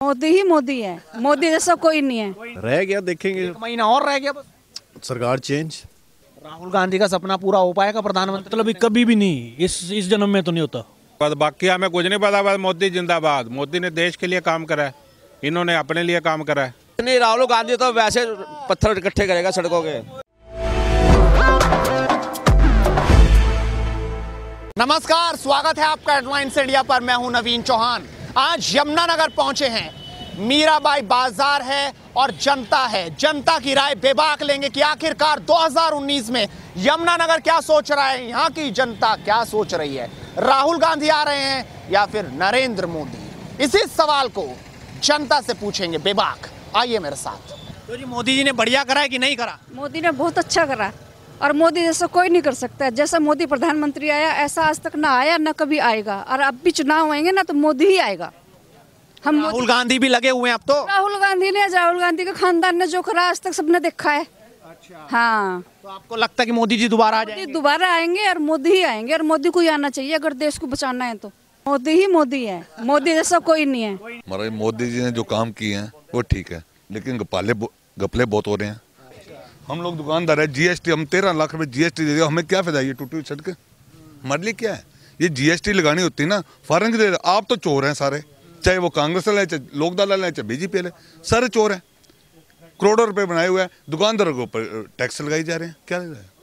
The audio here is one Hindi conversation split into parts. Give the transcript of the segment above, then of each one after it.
मोदी है, मोदी जैसा कोई नहीं है। रह गया, देखेंगे। 1 महीना और रह गया बस। सरकार चेंज। राहुल गांधी का सपना पूरा हो पाएगा प्रधानमंत्री? मतलब कभी भी नहीं, इस जन्म में तो नहीं होता। बाकी हमें कुछ नहीं पता, बस मोदी जिंदाबाद। मोदी ने देश के लिए काम करा है, इन्होंने अपने लिए काम करा है। नहीं, राहुल गांधी तो वैसे पत्थर इकट्ठे करेगा सड़कों के। नमस्कार, स्वागत है आपका हेडलाइंस इंडिया पर। मैं हूं नवीन चौहान। आज यमुनानगर पहुंचे हैं। मीराबाई बाजार है और जनता है। जनता की राय बेबाक लेंगे कि आखिरकार 2019 में यमुनानगर क्या सोच रहा है, यहाँ की जनता क्या सोच रही है। राहुल गांधी आ रहे हैं या फिर नरेंद्र मोदी? इसी सवाल को जनता से पूछेंगे बेबाक। आइए मेरे साथ। तो जी, मोदी जी ने बढ़िया करा है कि नहीं करा? मोदी ने बहुत अच्छा करा और मोदी जैसा कोई नहीं कर सकता। जैसा मोदी प्रधानमंत्री आया ऐसा आज तक ना आया ना कभी आएगा। और अब भी चुनाव आएंगे ना तो मोदी ही आएगा। हम राहुल गांधी भी लगे हुए हैं अब तो। राहुल गांधी के खानदान ने जो करा आज तक सबने देखा है। अच्छा, हाँ, तो आपको लगता है कि मोदी जी दोबारा आ जाएंगे? दोबारा आएंगे और मोदी ही आएंगे। और मोदी को ही आना चाहिए अगर देश को बचाना है तो। मोदी है, मोदी जैसा कोई नहीं है। हमारे मोदी जी ने जो काम किए हैं वो ठीक है, लेकिन गपले बहुत हो रहे हैं। हम लोग दुकानदार है, जीएसटी हम 13 लाख रुपए जीएसटी दे दिया, हमें क्या फायदा? ये टूटी हुई सड़कें हमारे लिए क्या है? ये जीएसटी लगानी होती है ना, फॉरन के दे। आप तो चोर हैं सारे, चाहे वो कांग्रेस वाले, चाहे लोकदल वाले, चाहे बीजेपी वाले, सारे चोर हैं। करोड़ों रुपए बनाए हुए हैं, दुकानदारों के ऊपर टैक्स लगाई जा रहे हैं। क्या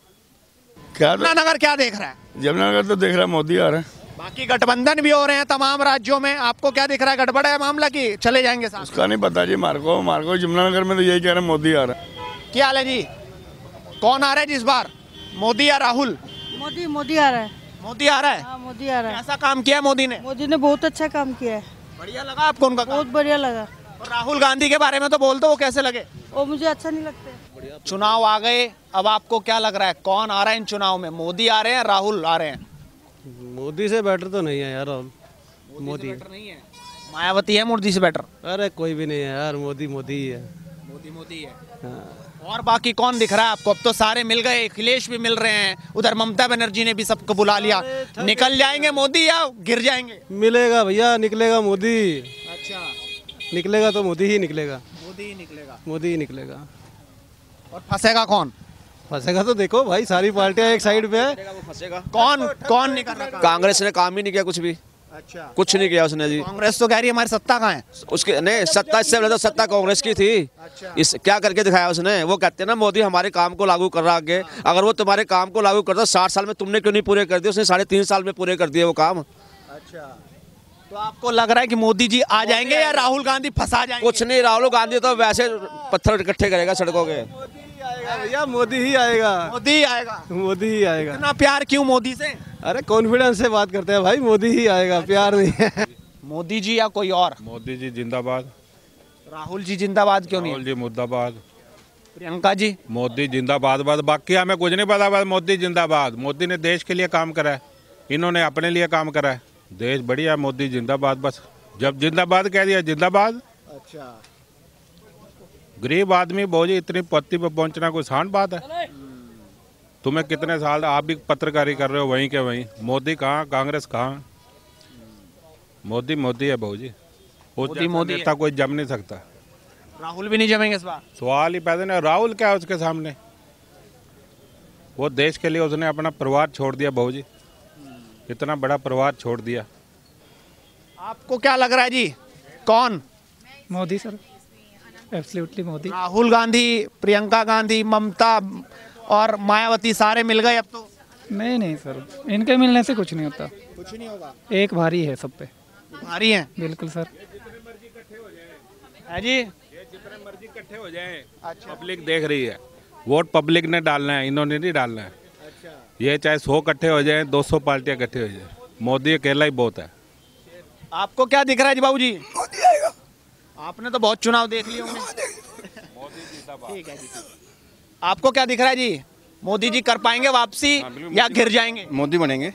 यमुनानगर क्या देख रहा है? यमुनानगर तो देख रहा है मोदी आ रहा है। बाकी गठबंधन भी हो रहे हैं तमाम राज्यों में। आपको क्या दिख रहा है? गड़बड़ है मामला की चले जाएंगे साथ? उसका नहीं पता जी। मार्को यमुनानगर में तो यही कह रहे हैं मोदी आ रहा है। क्या हाल है जी? कौन आ रहा है जी इस बार, मोदी या राहुल? मोदी आ रहा है। मोदी आ रहा है। हाँ, मोदी आ रहा है। कैसा काम किया मोदी ने? मोदी ने बहुत अच्छा काम किया है। बढ़िया लगा आपको उनका काम? बहुत बढ़िया लगा। और राहुल गांधी के बारे में तो बोल दो, वो कैसे लगे? वो मुझे अच्छा नहीं लगता। चुनाव आ गए, अब आपको क्या लग रहा है कौन आ रहा है इन चुनाव में? मोदी आ रहे हैं, राहुल आ रहे हैं? मोदी से बेटर तो नहीं है यार। मोदी बेटर नहीं है? मायावती है मोदी से बेटर? अरे कोई भी नहीं है यार, मोदी ही है। मोदी है। हाँ। और बाकी कौन दिख रहा है आपको? अब तो सारे मिल गए, अखिलेश भी मिल रहे हैं, उधर ममता बनर्जी ने भी सबको बुला लिया। निकल जाएंगे मोदी या गिर जाएंगे? मिलेगा भैया, निकलेगा मोदी। अच्छा, निकलेगा तो मोदी ही निकलेगा। मोदी ही निकलेगा। और फंसेगा तो देखो भाई, सारी पार्टियां एक साइड पे है। फंसेगा कौन नहीं कर रहा? कांग्रेस ने काम ही नहीं किया कुछ भी। अच्छा, कुछ नहीं किया उसने जी। कांग्रेस तो कह रही है हमारी सत्ता कहाँ है। उसके नहीं, सत्ता इससे पहले तो सत्ता कांग्रेस की थी। अच्छा। इस क्या करके दिखाया उसने? वो कहते हैं ना मोदी हमारे काम को लागू कर रहा आगे। अगर वो तुम्हारे काम को लागू करता 60 साल में, तुमने क्यों नहीं पूरे कर दिए? उसने 3.5 साल में पूरे कर दिए वो काम। अच्छा, तो आपको लग रहा है कि मोदी जी आ जाएंगे या राहुल गांधी फंसा जाएंगे? कुछ नहीं, राहुल गांधी तो वैसे पत्थर इकट्ठे करेगा सड़कों के। भैया मोदी ही आएगा। मोदी ही आएगा। इतना प्यार क्यों मोदी से? अरे कॉन्फिडेंस से बात करते हैं भाई, मोदी ही आएगा, प्यार नहीं है। मोदी जी या कोई और? मोदी जी जिंदाबाद। राहुल जी जिंदाबाद क्यों नहीं? राहुल जी मुर्दाबाद। प्रियंका जी? मोदी जिंदाबाद। बस बाकी हमें कुछ नहीं पता, बस मोदी जिंदाबाद। मोदी ने देश के लिए काम करा है, इन्होंने अपने लिए काम करा है। देश बढ़िया, मोदी जिंदाबाद। बस जब जिंदाबाद कह दिया जिंदाबाद। अच्छा, गरीब आदमी बोझी इतनी पत्ती पे पहुंचना कोई आसान बात है? तुम्हें कितने साल, आप भी पत्रकारी कर रहे हो वहीं के वहीं। मोदी कहाँ, कांग्रेस कहाँ? मोदी है भाजी। मोदी नेता कोई जम नहीं सकता। राहुल भी नहीं जमेंगे इस बार? सवाल ही पैदा नहीं। राहुल क्या है उसके सामने? वो देश के लिए उसने अपना परिवार छोड़ दिया भाजी, इतना बड़ा परिवार छोड़ दिया। आपको क्या लग रहा है जी, कौन? Modi sir, absolutely Modi. राहुल गांधी, प्रियंका गांधी, ममता और मायावती सारे मिल गए अब तो? नहीं सर, इनके मिलने से कुछ नहीं होता। कुछ नहीं होगा? एक भारी है सब पे। भारी है? बिल्कुल सर। है जी, ये जितने मर्जी इकट्ठे हो जाएं। अच्छा, पब्लिक देख रही है, वोट पब्लिक ने डालना है, इन्होंने नहीं डालना है। अच्छा, ये चाहे 100 इकट्ठे हो जाएं, 200 पार्टियां इकट्ठे हो जाए, मोदी अकेला ही बहुत है। आपको क्या दिख रहा है जी बाबू जी? मोदी आएगा। आपने तो बहुत चुनाव देख लिए होंगे। ठीक है जी। आपको क्या दिख रहा है जी, मोदी जी कर पाएंगे वापसी या गिर जाएंगे? मोदी बनेंगे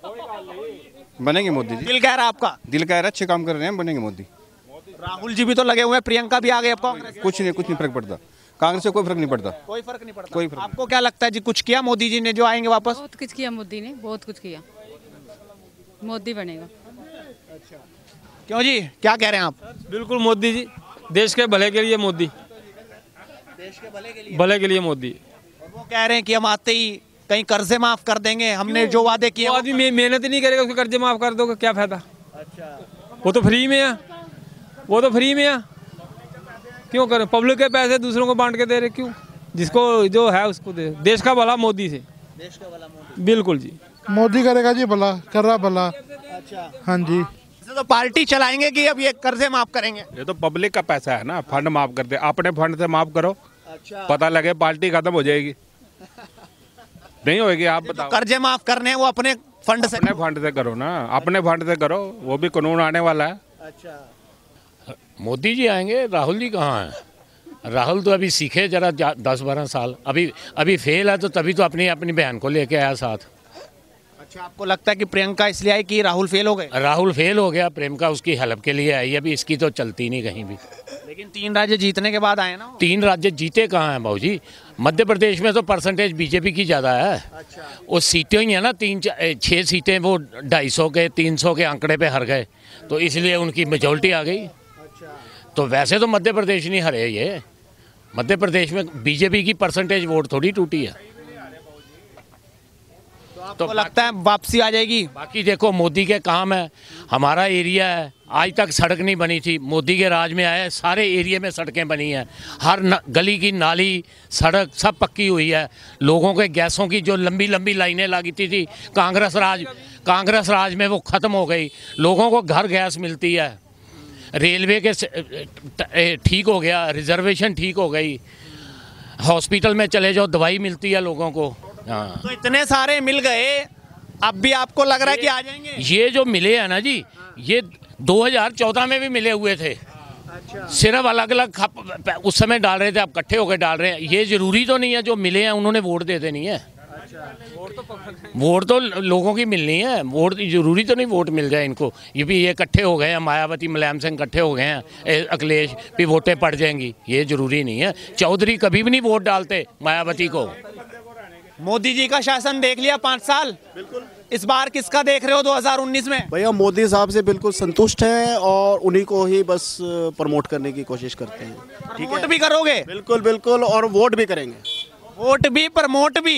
मोदी जी। दिल कह रहा है आपका? दिल कह रहा है, अच्छे काम कर रहे हैं, बनेंगे मोदी। राहुल जी भी तो लगे हुए हैं, प्रियंका भी आ गई। आपको कुछ नहीं फर्क पड़ता, कांग्रेस से कोई फर्क नहीं पड़ता। कोई फर्क नहीं पड़ता। आपको क्या लगता है जी, कुछ किया मोदी जी ने जो आएंगे वापस? बहुत कुछ किया मोदी ने, बहुत कुछ किया। मोदी बनेगा। अच्छा, क्यों जी, क्या कह रहे हैं आप? बिल्कुल मोदी जी, देश के भले के लिए मोदी, देश के भले के लिए मोदी। वो कह रहे हैं कि हम आते ही कहीं कर्जे माफ कर देंगे, हमने जो वादे किए। वो आदमी मेहनत ही नहीं करेगा, उसके कर्जे माफ कर दोगे, क्या फायदा? अच्छा, वो तो फ्री में है, वो तो फ्री में है, क्यों करें? पब्लिक के पैसे दूसरों को बांट के दे रहे, क्यों? जिसको जो है उसको दे। देश का भला मोदी से, देश का भला मोदी। बिल्कुल जी, मोदी करेगा जी भला, कर रहा भला। अच्छा, हाँ जी। तो पार्टी चलाएंगे कि अब ये कर्जे माफ करेंगे? ये तो पब्लिक का पैसा है ना, फंड माफ करते, अपने फंड से माफ करो। अच्छा, पता लगे पार्टी खत्म हो जाएगी, नहीं होगी। आप बताओ, कर्जे माफ करने हैं वो अपने फंड से, अपने फंड से करो ना, अपने फंड से करो, वो भी कानून आने वाला है। अच्छा, मोदी जी आएंगे, राहुल जी कहाँ हैं? राहुल तो अभी सीखे जरा 10-12 साल, अभी फेल है, तो तभी तो अपनी बहन को लेके आया साथ। अच्छा, आपको लगता है कि प्रियंका इसलिए आई कि राहुल फेल हो गए? राहुल फेल हो गया, प्रियंका उसकी हेल्प के लिए आई, अभी इसकी तो चलती नहीं कहीं भी। लेकिन 3 राज्य जीतने के बाद आए ना। 3 राज्य जीते कहाँ हैं भाऊजी? मध्य प्रदेश में तो परसेंटेज बीजेपी की ज़्यादा है। अच्छा, वो सीटें ही है ना, 6 सीटें वो 250 के 300 के आंकड़े पे हार गए, तो इसलिए उनकी मेजोरिटी आ गई। अच्छा, तो वैसे तो मध्य प्रदेश नहीं हरे, ये मध्य प्रदेश में बीजेपी की परसेंटेज वोट थोड़ी टूटी है। तो लगता है वापसी आ जाएगी? बाकी देखो मोदी के काम है, हमारा एरिया है, आज तक सड़क नहीं बनी थी, मोदी के राज में आए, सारे एरिया में सड़कें बनी हैं, हर गली की नाली सड़क सब पक्की हुई है। लोगों के गैसों की जो लंबी लंबी लाइनें लगी थी कांग्रेस राज में वो ख़त्म हो गई, लोगों को घर गैस मिलती है, रेलवे के ठीक हो गया, रिजर्वेशन ठीक हो गई, हॉस्पिटल में चले जाओ दवाई मिलती है लोगों को। हाँ, तो इतने सारे मिल गए, अब भी आपको लग रहा है कि आ जाएंगे? ये जो मिले हैं ना जी, ये 2014 में भी मिले हुए थे। अच्छा, सिर्फ अलग अलग उस समय डाल रहे थे, अब इकट्ठे होकर डाल रहे हैं। ये जरूरी तो नहीं है जो मिले हैं उन्होंने वोट दे देनी है। अच्छा, वोट तो लोगों की मिलनी है, वोट जरूरी तो नहीं वोट मिल जाए इनको। ये भी ये इकट्ठे हो गए हैं, मायावती मुलायम सिंह इकट्ठे हो गए हैं, अखिलेश भी वोटें पड़ जाएंगी, ये जरूरी नहीं है। चौधरी कभी भी नहीं वोट डालते मायावती को। मोदी जी का शासन देख लिया 5 साल, बिल्कुल। इस बार किसका देख रहे हो 2019 में? भैया मोदी साहब से बिल्कुल संतुष्ट हैं और उन्हीं को ही बस प्रमोट करने की कोशिश करते हैं। ठीक है, वोट भी करोगे? बिल्कुल बिल्कुल, और वोट भी करेंगे, वोट भी प्रमोट भी,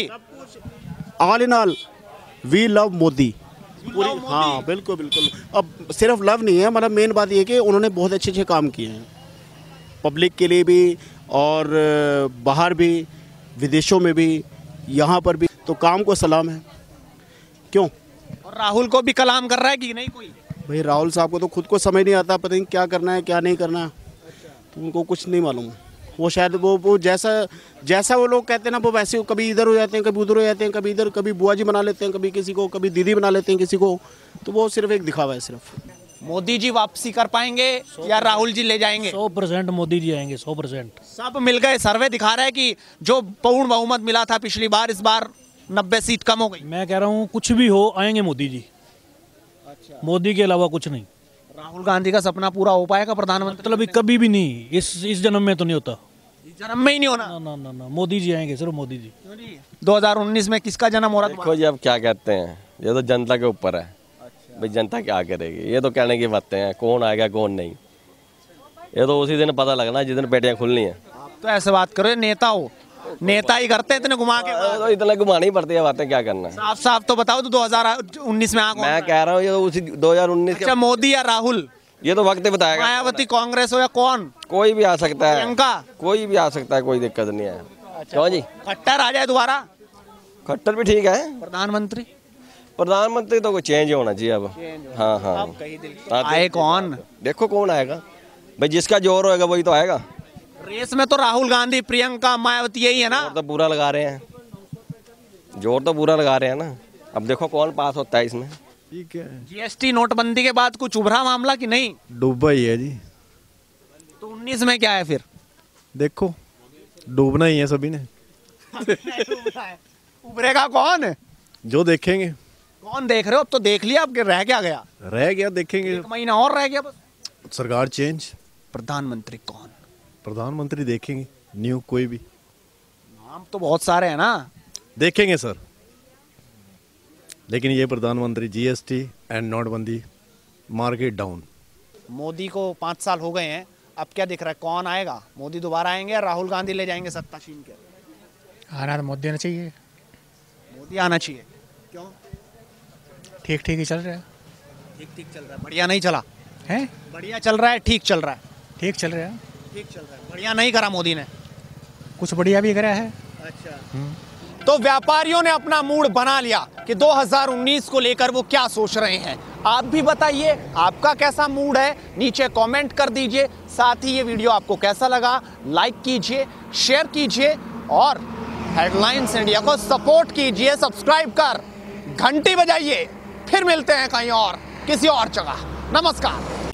all in all we love Modi पूरी। हाँ बिल्कुल बिल्कुल, अब सिर्फ लव नहीं है, मतलब मेन बात ये कि उन्होंने बहुत अच्छे अच्छे काम किए हैं पब्लिक के लिए भी, और बाहर भी, विदेशों में भी, यहाँ पर भी, तो काम को सलाम है। क्यों? और राहुल को भी कलाम कर रहा है कि नहीं कोई? भाई राहुल साहब को तो खुद को समझ नहीं आता, पता नहीं क्या करना है क्या नहीं करना है। तो उनको कुछ नहीं मालूम, वो शायद वो जैसा वो लोग कहते हैं ना, वो वैसे कभी इधर हो जाते हैं, कभी उधर हो जाते हैं, कभी इधर, कभी बुआ जी बना लेते हैं, कभी किसी को, कभी दीदी बना लेते हैं किसी को, तो वो सिर्फ एक दिखावा है सिर्फ। मोदी जी वापसी कर पाएंगे या राहुल जी ले जाएंगे? 100% मोदी जी आएंगे, 100%। सब मिल गए, सर्वे दिखा रहा है कि जो पूर्ण बहुमत मिला था पिछली बार, इस बार 90 सीट कम हो गई। मैं कह रहा हूँ कुछ भी हो आएंगे मोदी जी। अच्छा, मोदी के अलावा कुछ नहीं। राहुल गांधी का सपना पूरा हो पाएगा प्रधानमंत्री? मतलब कभी भी नहीं, इस जन्म में तो नहीं होता, इस जन्म में ही नहीं होना। ना ना ना, मोदी जी आएंगे, सिर्फ मोदी जी। 2019 में किसका जन्म हो रहा है? देखो जी, अब क्या कहते हैं, ये तो जनता के ऊपर है। भाई जनता क्या करेगी, ये तो कहने की बातें हैं, कौन आएगा कौन नहीं, ये तो उसी दिन पता लगना जिस दिन पेटियां खुलनी है। तो ऐसे बात करो, नेता हो, नेता ही करते हैं इतने घुमा के। तो इतना घुमानी पड़ती है बातें, क्या करना है? साफ साफ तो बताओ, तो 2019 में मैं कह रहा हूँ ये तो उसी 2019 अच्छा, मोदी या राहुल? ये तो वक्त बताएगा। मायावती कांग्रेस हो या कौन? कोई भी आ सकता है, प्रियंका कोई भी आ सकता है, कोई दिक्कत नहीं है। क्यों जी? खट्टर आ जाए दोबारा? खट्टर भी ठीक है। प्रधानमंत्री तो कोई चेंज होना चाहिए अब। हाँ हाँ, आए कौन? देखो कौन आएगा भाई, जिसका जोर होएगा वही तो आएगा। रेस में तो राहुल गांधी, प्रियंका, मायावती यही है ना? जोर तो पूरा लगा रहे हैं, जोर तो पूरा लगा रहे हैं ना। अब देखो कौन पास होता है इसमें। ठीक है, जीएसटी नोटबंदी के बाद कुछ उभरा मामला कि नहीं? डूबा ही है जी। तो 19 में क्या है फिर? देखो डूबना ही है सभी ने। उभरेगा कौन? जो देखेंगे। कौन देख रहे हो? अब तो देख लिया, अब रह क्या गया? रह गया, देखेंगे। 1 महीना और रह गया बस। सरकार चेंज। प्रधानमंत्री कौन? प्रधानमंत्री देखेंगे, न्यू कोई भी। नाम तो बहुत सारे हैं ना। देखेंगे सर, लेकिन ये प्रधानमंत्री जीएसटी एंड नोटबंदी, मार्केट डाउन। मोदी को 5 साल हो गए हैं, अब क्या दिख रहा है, कौन आएगा? मोदी दोबारा आएंगे या राहुल गांधी ले जाएंगे सत्ता छीन के? आना तो मोदी आना चाहिए। मोदी आना चाहिए। क्यों? ठीक ठीक ही चल रहा है। ठीक ठीक चल रहा है, बढ़िया नहीं चला है? बढ़िया चल रहा है, ठीक चल रहा है? ठीक चल रहा है। ठीक चल रहा है, बढ़िया नहीं करा मोदी ने? कुछ बढ़िया भी करा है। अच्छा। तो व्यापारियों ने अपना मूड बना लिया कि 2019 को लेकर वो क्या सोच रहे हैं। आप भी बताइए आपका कैसा मूड है, नीचे कमेंट कर दीजिए। साथ ही ये वीडियो आपको कैसा लगा लाइक कीजिए, शेयर कीजिए और हेडलाइंस इंडिया को सपोर्ट कीजिए, सब्सक्राइब कर घंटी बजाइए। फिर मिलते हैं कहीं और किसी और जगह। नमस्कार।